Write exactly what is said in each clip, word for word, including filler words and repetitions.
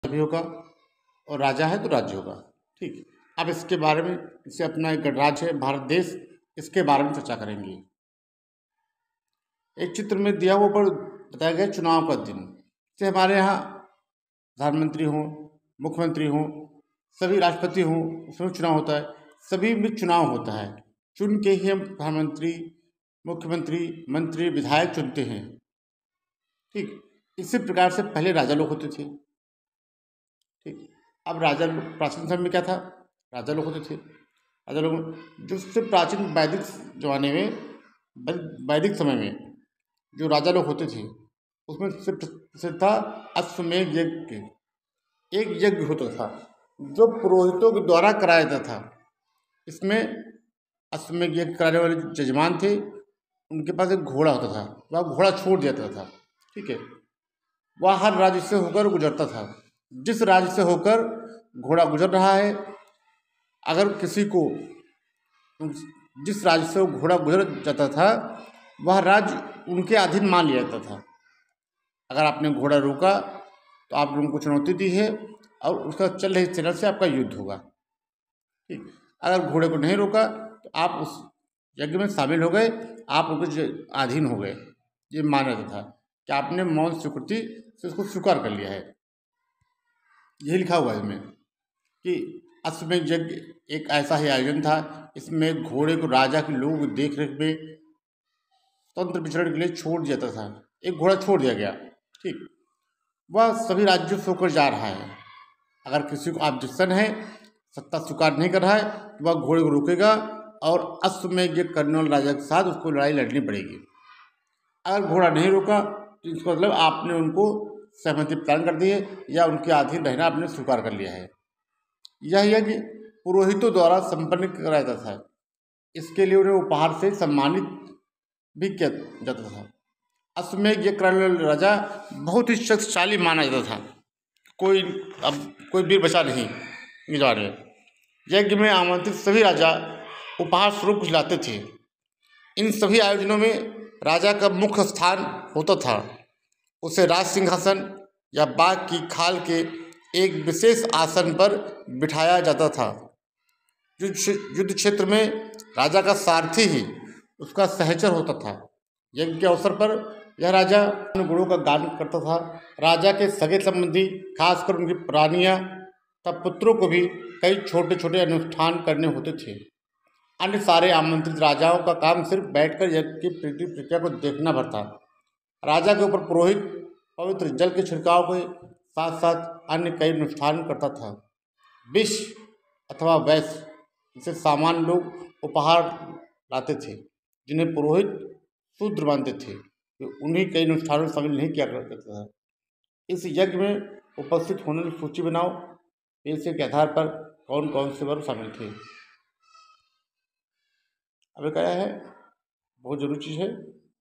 भी होगा और राजा है तो राज्य होगा। ठीक, अब इसके बारे में, इसे अपना एक गणराज्य है भारत देश, इसके बारे में चर्चा करेंगे। एक चित्र में दिया हुआ पर बताया गया चुनाव का दिन, जैसे हमारे यहाँ प्रधानमंत्री हों, मुख्यमंत्री हों, सभी राष्ट्रपति हों, उसमें चुनाव होता है, सभी में चुनाव होता है। चुन के ही हम प्रधानमंत्री, मुख्यमंत्री, मंत्री, विधायक चुनते हैं। ठीक, इसी प्रकार से पहले राजा लोग होते थे। ठीक, अब राजा लोग, प्राचीन समय में क्या था, राजा लोग होते थे। राजा लोग जो सबसे प्राचीन वैदिक जमाने में, वैदिक समय में जो राजा लोग होते थे उसमें सबसे प्रसिद्ध था अश्वमेध यज्ञ। एक यज्ञ होता था जो पुरोहितों के द्वारा कराया जाता था। इसमें अश्वमेध यज्ञ कराने वाले जो जजमान थे उनके पास एक घोड़ा होता था, वह घोड़ा छोड़ दिया जाता था। ठीक है, वह हर राज्य से होकर गुजरता था। जिस राज्य से होकर घोड़ा गुजर रहा है, अगर किसी को, जिस राज्य से वो घोड़ा गुजर जाता था वह राज्य उनके अधीन मान लिया जाता था। अगर आपने घोड़ा रोका तो आप लोगों को चुनौती दी है और उसका चल रही सेना से आपका युद्ध होगा। ठीक, अगर घोड़े को नहीं रोका तो आप उस यज्ञ में शामिल हो गए, आप उनके अधीन हो गए। ये माना जाता था कि आपने मौन स्वीकृति से उसको स्वीकार कर लिया है। यही लिखा हुआ है इसमें कि अश्वमेध यज्ञ एक ऐसा ही आयोजन था, इसमें घोड़े को राजा के लोगों की देख रेख में स्वतंत्र विचरण के लिए छोड़ दिया जाता था। एक घोड़ा छोड़ दिया गया। ठीक, वह सभी राज्यों से होकर जा रहा है। अगर किसी को ऑब्जेक्शन है, सत्ता स्वीकार नहीं कर रहा है, तो वह घोड़े को रोकेगा और अश्वमेध यज्ञ करने वाले राजा के साथ उसको लड़ाई लड़नी पड़ेगी। अगर घोड़ा नहीं रोका तो इसका मतलब आपने उनको सहमति प्रदान कर दी है या उनके अधीन रहना आपने स्वीकार कर लिया है। यह यज्ञ पुरोहितों द्वारा संपन्न कराया जाता था। इसके लिए उन्हें उपहार से सम्मानित भी किया जाता था। अश्वमेध यज्ञ कराने वाला राजा बहुत ही शक्तिशाली माना जाता था। कोई अब कोई वीर बचा नहीं इस बारे में। यज्ञ में आमंत्रित सभी राजा उपहार स्वरूप कुछ लाते थे। इन सभी आयोजनों में राजा का मुख्य स्थान होता था। उसे राज सिंहासन या बाघ की खाल के एक विशेष आसन पर बिठाया जाता था। युद्ध क्षेत्र में राजा का सारथी ही उसका सहचर होता था। यज्ञ के अवसर पर यह राजा अपने गुणों का गान करता था। राजा के सगे संबंधी, खासकर उनकी रानियां तथा पुत्रों को भी कई छोटे छोटे अनुष्ठान करने होते थे। अन्य सारे आमंत्रित राजाओं का काम सिर्फ बैठकर यज्ञ की प्रीति प्रक्रिया को देखना भर था। राजा के ऊपर पुरोहित पवित्र जल के छिड़काव के साथ साथ अन्य कई अनुष्ठान करता था। विष अथवा वैश्य जिसे सामान्य लोग उपहार लाते थे, जिन्हें पुरोहित शूद्र मानते थे, तो उन्हीं कई अनुष्ठानों में शामिल नहीं किया करता था। इस यज्ञ में उपस्थित होने की सूची बनाओ, पैसे के आधार पर कौन कौन से वर्ग शामिल थे। अब क्या है, बहुत जरूरी चीज़ है,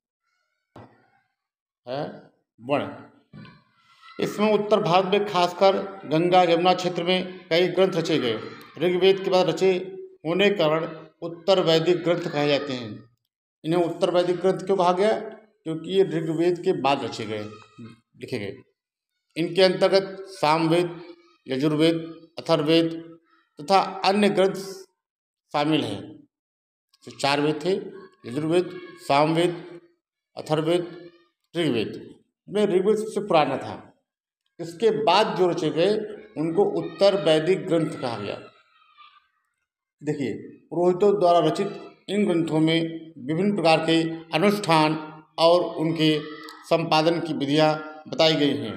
है वर्ण। इसमें उत्तर भारत में खासकर गंगा यमुना क्षेत्र में कई ग्रंथ रचे गए। ऋग्वेद के बाद रचे होने के कारण उत्तर वैदिक ग्रंथ कहे जाते हैं। इन्हें उत्तर वैदिक ग्रंथ क्यों कहा गया? क्योंकि ये ऋग्वेद के बाद रचे गए, लिखे गए। इनके अंतर्गत सामवेद, यजुर्वेद, अथर्ववेद तथा अन्य ग्रंथ शामिल हैं। तो चार वेद थे, यजुर्वेद, सामवेद, अथर्ववेद, ऋग्वेद। में ऋग्वेद सबसे पुराना था। इसके बाद जो रचे गए उनको उत्तर वैदिक ग्रंथ कहा गया। देखिए, पुरोहितों द्वारा रचित इन ग्रंथों में विभिन्न प्रकार के अनुष्ठान और उनके संपादन की विधियाँ बताई गई हैं।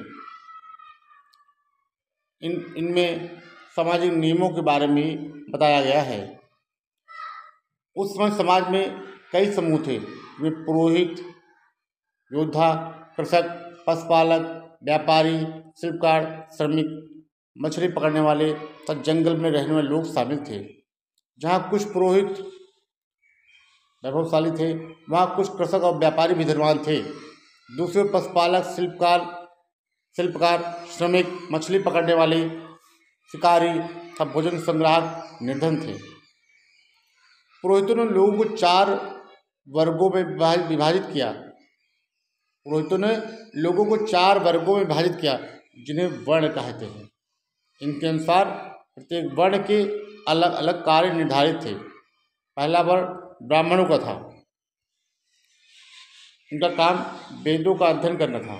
इन इनमें सामाजिक नियमों के बारे में बताया गया है। उस समय समाज में कई समूह थे, वे पुरोहित, योद्धा, कृषक, पशुपालक, व्यापारी, शिल्पकार, श्रमिक, मछली पकड़ने वाले तथा जंगल में रहने वाले लोग शामिल थे। जहाँ कुछ पुरोहित वैभवशाली थे, वहाँ कुछ कृषक और व्यापारी भी धनवान थे। दूसरे पशुपालक, शिल्पकार शिल्पकार श्रमिक, मछली पकड़ने वाले, शिकारी तथा भोजन संग्राहक निर्धन थे। पुरोहितों ने लोगों को चार वर्गों में विभाजित किया पुरोहितों ने लोगों को चार वर्गों में विभाजित किया जिन्हें वर्ण कहते हैं। इनके अनुसार प्रत्येक वर्ण के अलग अलग कार्य निर्धारित थे। पहला वर्ण ब्राह्मणों का था। उनका काम वेदों का अध्ययन करना था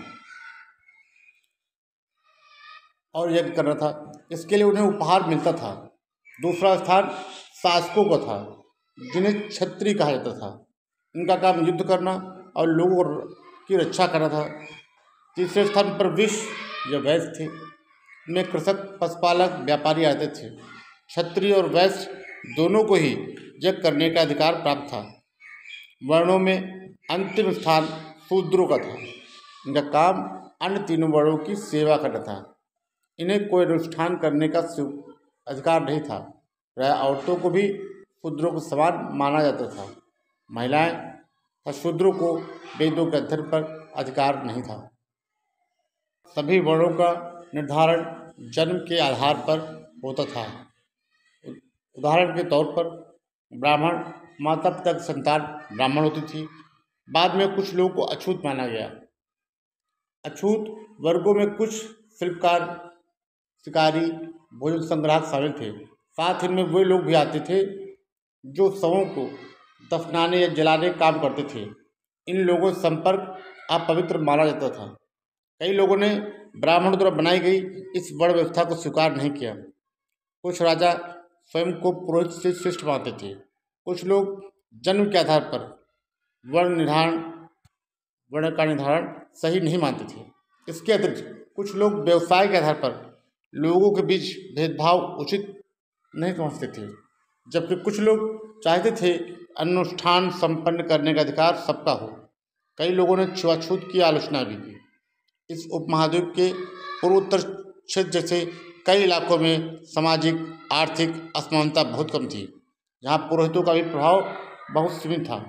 और यज्ञ करना था। इसके लिए उन्हें उपहार मिलता था। दूसरा स्थान शासकों का था, जिन्हें क्षत्रिय कहा जाता था। इनका काम युद्ध करना और लोगों की रक्षा करना था। तीसरे स्थान पर विश्व या वैश्य थे। इनमें कृषक, पशुपालक, व्यापारी आते थे। क्षत्रिय और वैश्य दोनों को ही यज्ञ करने का अधिकार प्राप्त था। वर्णों में अंतिम स्थान शूद्रों का था। इनका काम अन्य तीनों वर्णों की सेवा करना था। इन्हें कोई अनुष्ठान करने का अधिकार नहीं था। प्राय औरतों को भी शूद्रों को समान माना जाता था। महिलाएं और शूद्रों को वेदों के अध्ययन पर अधिकार नहीं था। सभी वर्णों का निर्धारण जन्म के आधार पर होता था। उदाहरण के तौर पर ब्राह्मण, माता पिता की संतान ब्राह्मण होती थी। बाद में कुछ लोगों को अछूत माना गया। अछूत वर्गों में कुछ शिल्पकार, शिकारी, भोजन संग्राहक शामिल थे। साथ ही में वे लोग भी आते थे जो शवों को दफनाने या जलाने का काम करते थे। इन लोगों से संपर्क अपवित्र माना जाता था। कई लोगों ने ब्राह्मणों द्वारा बनाई गई इस वर्ण व्यवस्था को स्वीकार नहीं किया। कुछ राजा स्वयं को पुरोहित से श्रेष्ठ मानते थे। कुछ लोग जन्म के आधार पर वर्ण निर्धारण वर्ण का निर्धारण सही नहीं मानते थे। इसके अतिरिक्त कुछ लोग व्यवसाय के आधार पर लोगों के बीच भेदभाव उचित नहीं समझते थे, जबकि कुछ लोग चाहते थे अनुष्ठान संपन्न करने का अधिकार सबका हो। कई लोगों ने छुआछूत की आलोचना भी की। इस उपमहाद्वीप के पूर्वोत्तर क्षेत्र जैसे कई इलाकों में सामाजिक आर्थिक असमानता बहुत कम थी, जहाँ पुरोहितों का भी प्रभाव बहुत सीमित था।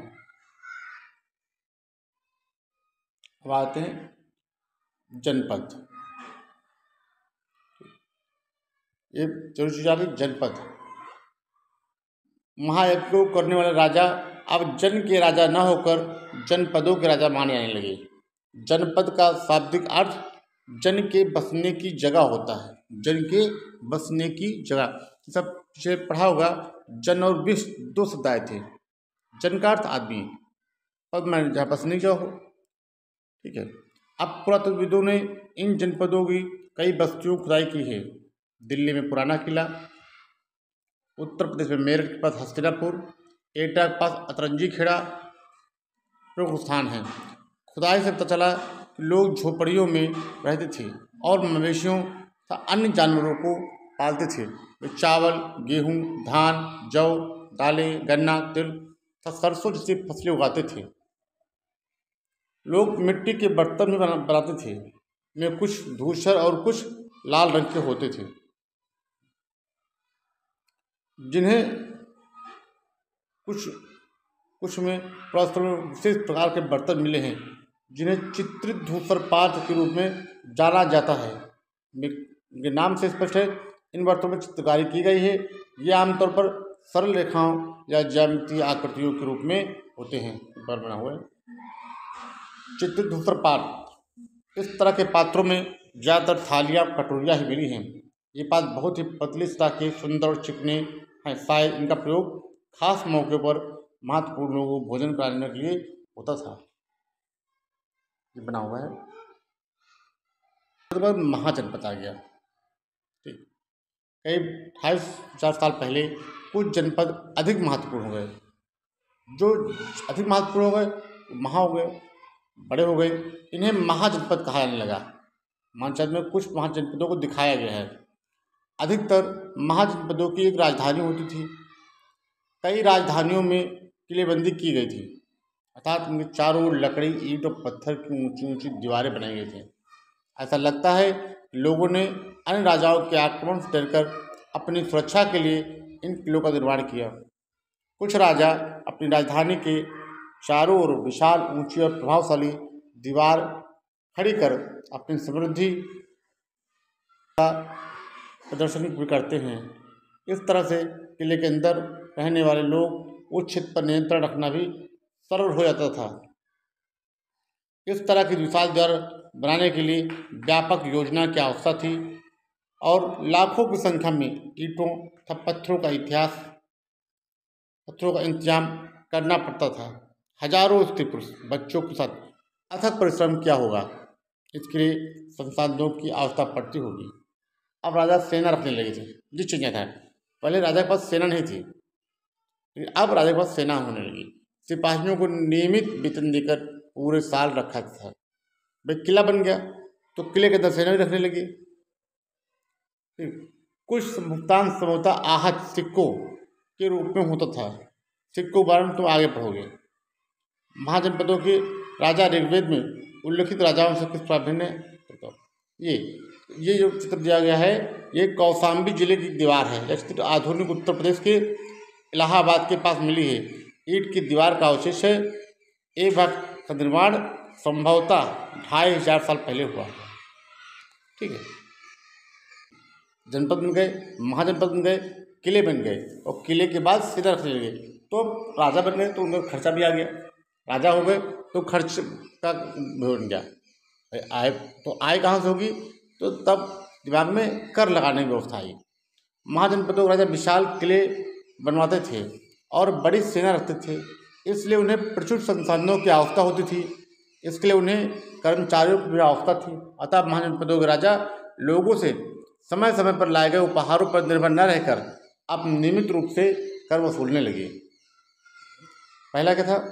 अब आते हैं जनपद। ये चौरी चौजा की जनपद। महायज्ञ को करने वाले राजा अब जन के राजा न होकर जनपदों के राजा माने जाने लगे। जनपद का शाब्दिक अर्थ जन के बसने की जगह होता है। जन के बसने की जगह, सब पीछे पढ़ा होगा। जन और विश्व दो शब्द आए थे। जन का अर्थ आदमी, पद में जहाँ बसने की जगह हो। ठीक है। अब पुरातत्वविदों ने इन जनपदों की कई बस्तियों की खुदाई की है। दिल्ली में पुराना किला, उत्तर प्रदेश में मेरठ के पास हस्तिनापुर, एटा के पास अतरंजी खेड़ा प्रमुख स्थान है। खुदाई से पता चला कि लोग झोपड़ियों में रहते थे और मवेशियों तथा अन्य जानवरों को पालते थे। वे चावल, गेहूँ, धान, जौ, दालें, गन्ना, तिल तथा सरसों जैसी फसलें उगाते थे। लोग मिट्टी के बर्तन भी बना बनाते थे। में कुछ धूसर और कुछ लाल रंग के होते थे, जिन्हें कुछ कुछ में पुरातत्व में विशेष प्रकार के बर्तन मिले हैं, जिन्हें चित्रित धूसर पात्र के रूप में जाना जाता है। इनके नाम से स्पष्ट है इन बर्तनों में चित्रकारी की गई है। ये आमतौर पर सरल रेखाओं या ज्यामितीय आकृतियों के रूप में होते हैं। पर बना हुआ है चित्रित धूसर पात्र। इस तरह के पात्रों में ज़्यादातर थालियाँ, कटोरियाँ ही मिली हैं। ये पात्र बहुत ही पतली सतह के, सुंदर और चिकने हैं। शायद इनका प्रयोग खास मौके पर महत्वपूर्ण लोगों को भोजन कराने के लिए होता था। ये बना हुआ है। उसके बाद महाजनपद आ गया। ठीक, कई अट्ठाईस चार साल पहले कुछ जनपद अधिक महत्वपूर्ण हो गए। जो अधिक महत्वपूर्ण हो गए, महा हो गए, बड़े हो गए। इन्हें महाजनपद कहा जाने लगा। मानचित्र में कुछ महाजनपदों को दिखाया गया है। अधिकतर महाजनपदों की एक राजधानी होती थी। कई राजधानियों में किलेबंदी की गई थी, अर्थात उनके चारों ओर लकड़ी, ईंट और पत्थर की ऊंची ऊंची दीवारें बनाई गई थी। ऐसा लगता है लोगों ने अन्य राजाओं के आक्रमण से डरकर अपनी सुरक्षा के लिए इन किलों का निर्माण किया। कुछ राजा अपनी राजधानी के चारों ओर विशाल, ऊंची और प्रभावशाली दीवार खड़ी कर अपनी समृद्धि का प्रदर्शन भी करते हैं। इस तरह से किले के अंदर रहने वाले लोग उस क्षेत्र पर नियंत्रण रखना भी सरल हो जाता था। इस तरह की विशाल दीवार बनाने के लिए व्यापक योजना की आवश्यकता थी। और लाखों की संख्या में ईंटों तथा पत्थरों का इतिहास पत्थरों का इंतजाम करना पड़ता था। हजारों स्त्री पुरुष बच्चों के साथ अथक परिश्रम किया होगा। इसके लिए संसाधनों की आवश्यकता पड़ती होगी। अब राजा सेना रखने लगे थे, ये चीज़ें था। पहले राजा के पास सेना नहीं थी, लेकिन अब राजा के पास सेना होने लगी। सिपाहियों को नियमित वेतन देकर पूरे साल रखा था। भाई किला बन गया तो किले के अंदर सेना भी रखने लगी। कुछ भुगतान संभवतः आहत सिक्कों के रूप में होता था। सिक्कों के बारे में तुम आगे पढ़ोगे। महाजनपदों के राजा ऋग्वेद में उल्लिखित राजाओं से किस प्रकार भिन्न है? ये ये जो चित्र दिया गया है, ये कौशाम्बी जिले की दीवार है। यह चित्र आधुनिक उत्तर प्रदेश के इलाहाबाद के पास मिली है। ईंट की दीवार का अवशेष है। एक भाग का निर्माण संभवतः ढाई हजार साल पहले हुआ। ठीक है, जनपद बन गए, महाजनपद बन गए, किले बन गए और किले के बाद सीधा रखने लगे। तो राजा बन गए तो उनका खर्चा भी आ गया। राजा हो गए तो खर्च का बन गया। आय तो आय कहाँ से होगी? तो तब दिमाग में कर लगाने की व्यवस्था आई। महाजनपदों के राजा विशाल किले बनवाते थे और बड़ी सेना रखते थे, इसलिए उन्हें प्रचुर संसाधनों की आवश्यकता होती थी। इसके लिए उन्हें कर्मचारियों की भी आवश्यकता थी। अतः महाजनपदों के राजा लोगों से समय समय पर लाए गए उपहारों पर निर्भर न रहकर अब नियमित रूप से कर वसूलने लगे। पहला क्या था?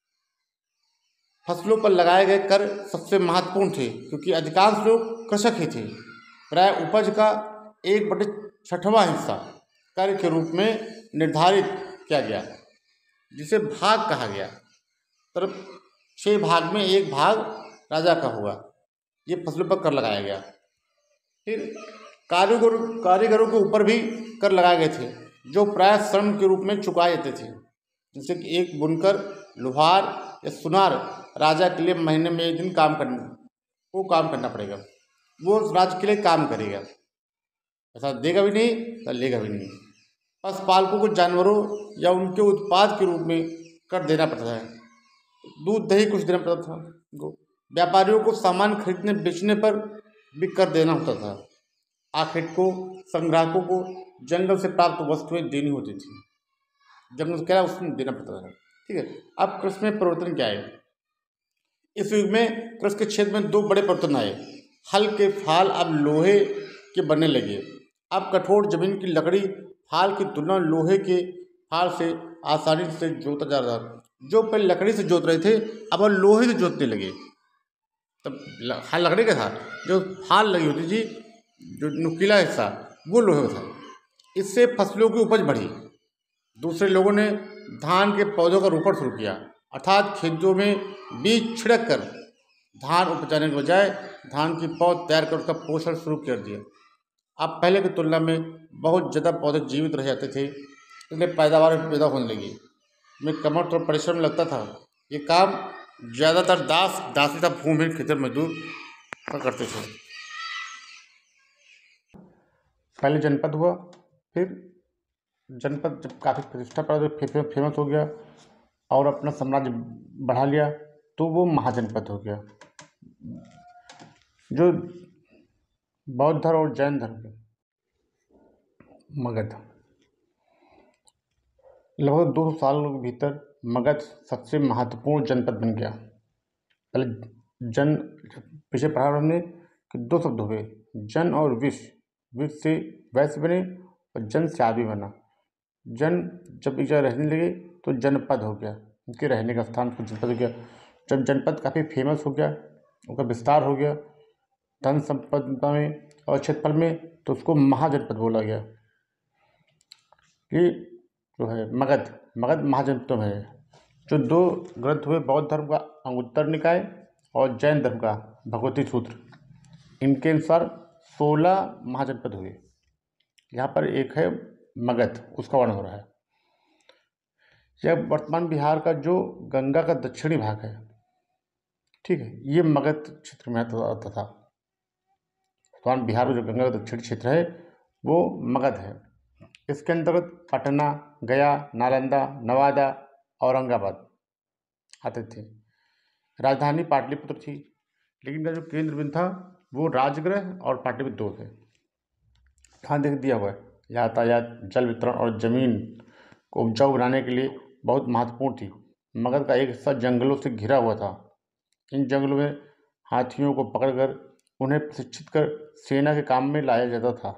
फसलों पर लगाए गए कर सबसे महत्वपूर्ण थे, क्योंकि अधिकांश लोग कृषक ही थे। प्राय उपज का एक बटे छठवां हिस्सा कर के रूप में निर्धारित किया गया, जिसे भाग कहा गया। तरफ छः भाग में एक भाग राजा का हुआ। ये फसलों पर कर लगाया गया। फिर कारीगर कारीगरों के ऊपर भी कर लगाए गए थे, जो प्राय श्रम के रूप में चुकाए जाते थे। जैसे कि एक बुनकर, लोहार या सुनार राजा के लिए महीने में एक दिन काम करना वो काम करना पड़ेगा। वो राज्य के लिए काम करेगा, ऐसा देगा भी नहीं तो लेगा भी नहीं। पशुपालकों को जानवरों या उनके उत्पाद के रूप में कर देना पड़ता है। दूध दही कुछ देना पड़ता था उनको। व्यापारियों को सामान खरीदने बेचने पर भी कर देना होता था। आखिर को संग्राहकों को जंगल से प्राप्त वस्तुएं देनी होती थी। जंगल क्या उसमें देना पड़ता था। ठीक है, अब कृषि में परिवर्तन क्या है? इस युग में कृषि के क्षेत्र में दो बड़े परिवर्तन आए। हल के फाल अब लोहे के बनने लगे। अब कठोर जमीन की लकड़ी फाल की तुलना लोहे के फाल से आसानी से जोता जा रहा था। जो पहले लकड़ी से जोत रहे थे अब वो लोहे से जोतने लगे। तब हल लकड़ी का था, जो फाल लगी होती थी, जो नुकीला हिस्सा, वो लोहे का था। इससे फसलों की उपज बढ़ी। दूसरे लोगों ने धान के पौधों का रोपण शुरू किया, अर्थात खेतों में बीज छिड़क कर धान उपजाने के बजाय धान की पौध तैयार कर उसका पोषण शुरू कर दिया। अब पहले की तुलना में बहुत ज़्यादा पौधे जीवित रह जाते थे, इसलिए पैदावार पैदा होने लगी। में कमर और परिश्रम लगता था। ये काम ज़्यादातर दास दासी तथा भूमिहीन खेतर मजदूर करते थे। पहले जनपद हुआ, फिर जनपद जब काफ़ी प्रतिष्ठा पाया तो फेमस हो गया और अपना साम्राज्य बढ़ा लिया, तो वो महाजनपद हो गया। जो बौद्ध धर्म और जैन धर्म के मगध, लगभग दो सौ साल के भीतर मगध सबसे महत्वपूर्ण जनपद बन गया। पहले जन पीछे पढ़ा हमने कि दो शब्द हुए, जन और विष। विष से वैश्य बने और जन से आदि बना। जन जब एक जगह रहने लगे तो जनपद हो गया, उनके रहने का स्थान को जनपद हो गया। जब जनपद काफ़ी फेमस हो गया, उनका विस्तार हो गया धन संपदा में और क्षेत्रफल में, तो उसको महाजनपद बोला गया। ये जो है मगध मगध महाजनपद में है। जो दो ग्रंथ हुए, बौद्ध धर्म का अंगुत्तर निकाय और जैन धर्म का भगवती सूत्र, इनके अनुसार सोलह महाजनपद हुए। यहाँ पर एक है मगध, उसका वर्णन हो रहा है। यह वर्तमान बिहार का जो गंगा का दक्षिणी भाग है, ठीक है, ये मगध क्षेत्र में आता था। वर्तमान बिहार में जो गंगा का दक्षिणी क्षेत्र है वो मगध है। इसके अंतर्गत पटना, गया, नालंदा, नवादा, औरंगाबाद आते थे। राजधानी पाटलिपुत्र थी, लेकिन इनका जो केंद्र बिंदु था वो राजगृह और पाटलिपुत्र दो थे। स्थान देख दिया हुआ है। यातायात, जल वितरण और जमीन को उपजाऊ बनाने के लिए बहुत महत्वपूर्ण थी। मगध का एक हिस्सा जंगलों से घिरा हुआ था। इन जंगलों में हाथियों को पकड़कर उन्हें प्रशिक्षित कर सेना के काम में लाया जाता था।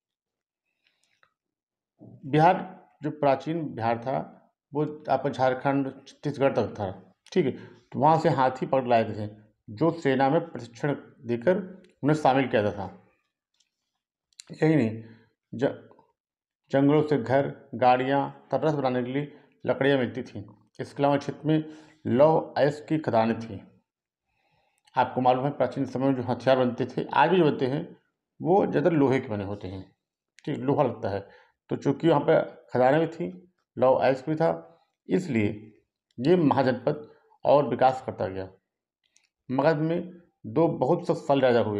बिहार, जो प्राचीन बिहार था, वो आपका झारखंड, छत्तीसगढ़ तक था। ठीक है, तो वहाँ से हाथी पकड़ लाए थे, जो सेना में प्रशिक्षण देकर उन्हें शामिल किया जाता था। यही नहीं, ज जंगलों से घर, गाड़ियाँ, तरस बनाने के लिए लकड़ियाँ मिलती थीं। इसके अलावा क्षेत्र में लौह अयस्क की खदानें थीं। आपको मालूम है प्राचीन समय में जो हथियार बनते थे, आज भी जो बनते हैं, वो ज़्यादा लोहे के बने होते हैं। ठीक, लोहा लगता है। तो चूँकि वहाँ पे खदानें भी थी, लौह अयस्क भी था, इसलिए ये महाजनपद और विकास करता गया। मगध में दो बहुत शक्तिशाली राजा हुए,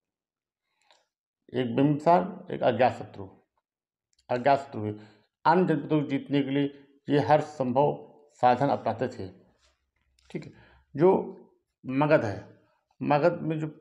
एक बिंबिसार, एक अजातशत्रु। अजातशत्रु हुए। अन्य जनपदों को जीतने के लिए ये हर संभव साधन अपनाते थे। ठीक है, जो मगध है, मगध में जो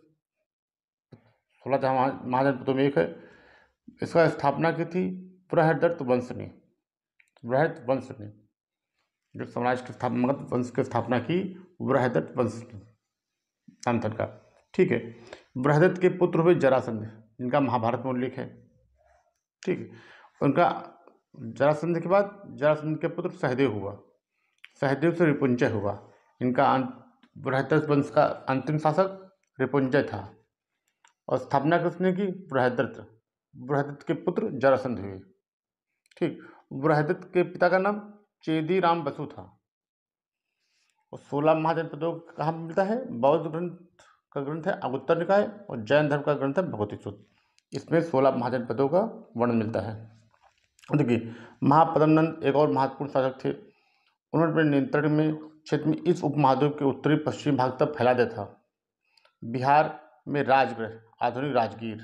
सोलह जहाँ महाजनपदों में एक है, इसका स्थापना की थी बृहदत्त वंश ने। बृहद वंश ने जो साम्राज्य की स्थापना, मगध वंश की स्थापना की बृहदत्त वंश ने, नामधन का। ठीक है, बृहदत्त के पुत्र हुए जरासंध, जिनका महाभारत में उल्लेख है। ठीक है, उनका जरासंध के बाद जरासंध के पुत्र सहदेव हुआ, सहदेव से रिपुंजय हुआ। इनका बृहदत्त वंश का अंतिम शासक रिपुंजय था और स्थापना किसने की? बृहदत्त। बृहदत्त के पुत्र जरासंध हुए। ठीक, बृहदत्त के पिता का नाम चेदी राम बसु था। और सोलह महाजनपदों कहाँ मिलता है? बौद्ध ग्रंथ का ग्रंथ है अंगुत्तर निकाय और जैन धर्म का ग्रंथ है भगवती सूत्र। इसमें सोलह महाजनपदों का वर्णन मिलता है। देखिए, महापद्मनंद एक और महत्वपूर्ण शासक थे। उन्होंने अपने नियंत्रण में क्षेत्र में इस उपमहाद्वीप के उत्तरी पश्चिमी भाग तक फैला दिया था। बिहार में राजगृह, आधुनिक राजगीर,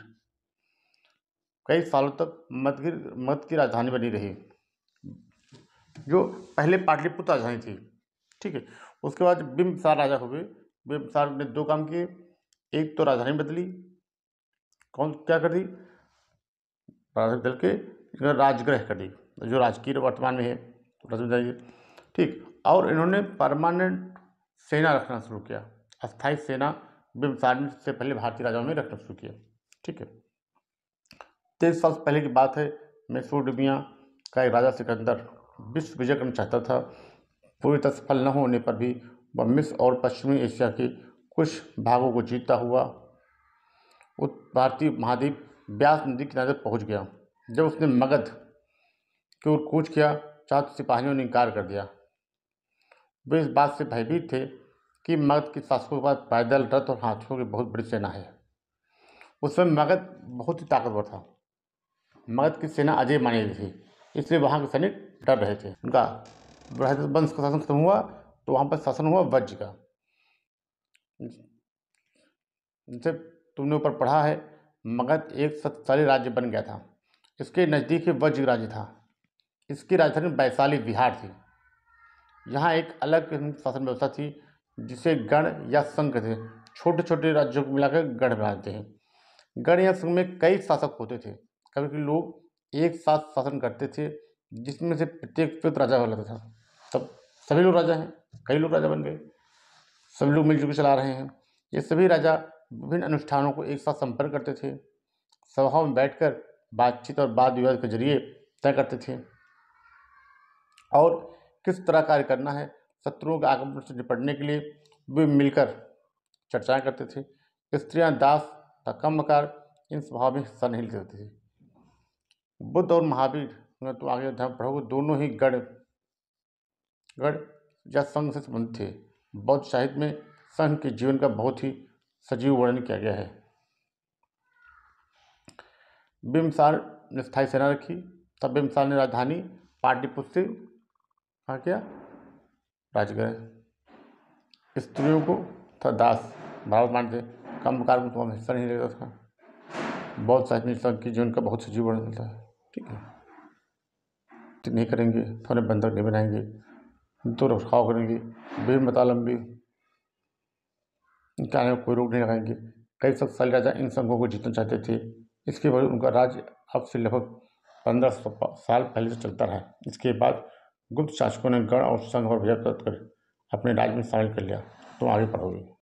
कई सालों तक मगध मगध की राजधानी बनी रही, जो पहले पाटलिपुत्र राजधानी थी। ठीक है, उसके बाद बिंबिसार राजा हुए। बिंबिसार ने दो काम किए, एक तो राजधानी बदली, कौन क्या कर दी? राजधानी बदल के राजगृह कर दी, जो राजगीर वर्तमान में है, राजधानी। ठीक, और इन्होंने परमानेंट सेना रखना शुरू किया, अस्थायी सेना बिंबिसार से पहले भारतीय राजाओं में रखना शुरू किया। ठीक है, तेईस साल पहले की बात है। मेसोपोटामिया का एक राजा सिकंदर विश्व विजय करना चाहता था। पूरी तरह सफल न होने पर भी वह मिस्र और पश्चिमी एशिया के कुछ भागों को जीतता हुआ भारतीय महाद्वीप ब्यास नदी किनारे पहुंच गया। जब उसने मगध की ओर कूच किया, चार सिपाहियों ने इनकार कर दिया। वे इस बात से भयभीत थे कि मगध के शासकों के पास पैदल, रथ और हाथियों की बहुत बड़ी सेना है। उस समय मगध बहुत ही ताकतवर था। मगध की सेना अजय मानी गई थी, इसलिए वहाँ के सैनिक डर रहे थे। उनका बृहदत्त वंश का शासन खत्म हुआ तो वहाँ पर शासन हुआ वज्र का। जैसे तुमने ऊपर पढ़ा है, मगध एक शक्तिशाली राज्य बन गया था। इसके नज़दीक ही वज्र राज्य था। इसकी राजधानी वैशाली बिहार थी। यहाँ एक अलग शासन व्यवस्था थी जिसे गण या संघ थे। छोटे छोटे राज्यों को मिलाकर गढ़ बनाते हैं। गढ़ या संघ में कई शासक होते थे। कभी कभी लोग एक साथ शासन करते थे, जिसमें से प्रत्येक प्रत्येक राजा हो लगता था। तब सभी लोग राजा हैं, कई लोग राजा बन गए, सभी लोग मिलजुल के चला रहे हैं। ये सभी राजा विभिन्न अनुष्ठानों को एक साथ संपन्न करते थे। सभाओं में बैठकर बातचीत और वाद विवाद के जरिए तय करते थे और किस तरह कार्य करना है। शत्रुओं के आक्रमण से निपटने के लिए वे मिलकर चर्चाएं करते थे। स्त्रियां, दास तथा कम्मकार इन सभाओं में हिस्सा नहीं लेते थे। बुद्ध और महावीर तो आगे धर्म पढ़ोगे, दोनों ही गढ़ गढ़ या संघ से संबंधित थे। बौद्ध साहित्य में संघ के जीवन का बहुत ही सजीव वर्णन किया गया है। बिंबिसार ने स्थायी सेना रखी। तब बिंबिसार ने राजधानी पाटलिपुत्र से कहा किया राजगृह। स्त्रियों को था दास बराबर मानते, कम्मकार को तो हिस्सा नहीं लेता था। बौद्ध साहित्य में संघ के जीवन का बहुत सजीव वर्णन मिलता है। ठीक है, तो नहीं करेंगे, थोड़े बंधक नहीं बनाएंगे, तो रखाव करेंगे, बेमतालंबी क्या है, कोई रोक नहीं लगाएंगे। कई शक्तिशाली राजा इन संघों को जीतना चाहते थे। इसके वजह उनका राज्य अब से लगभग पंद्रह सौ साल पहले से चलता रहा। इसके बाद गुप्त शासकों ने गण और संघ और भेद कर अपने राज्य में शामिल कर लिया। तो आगे पढ़ोगे।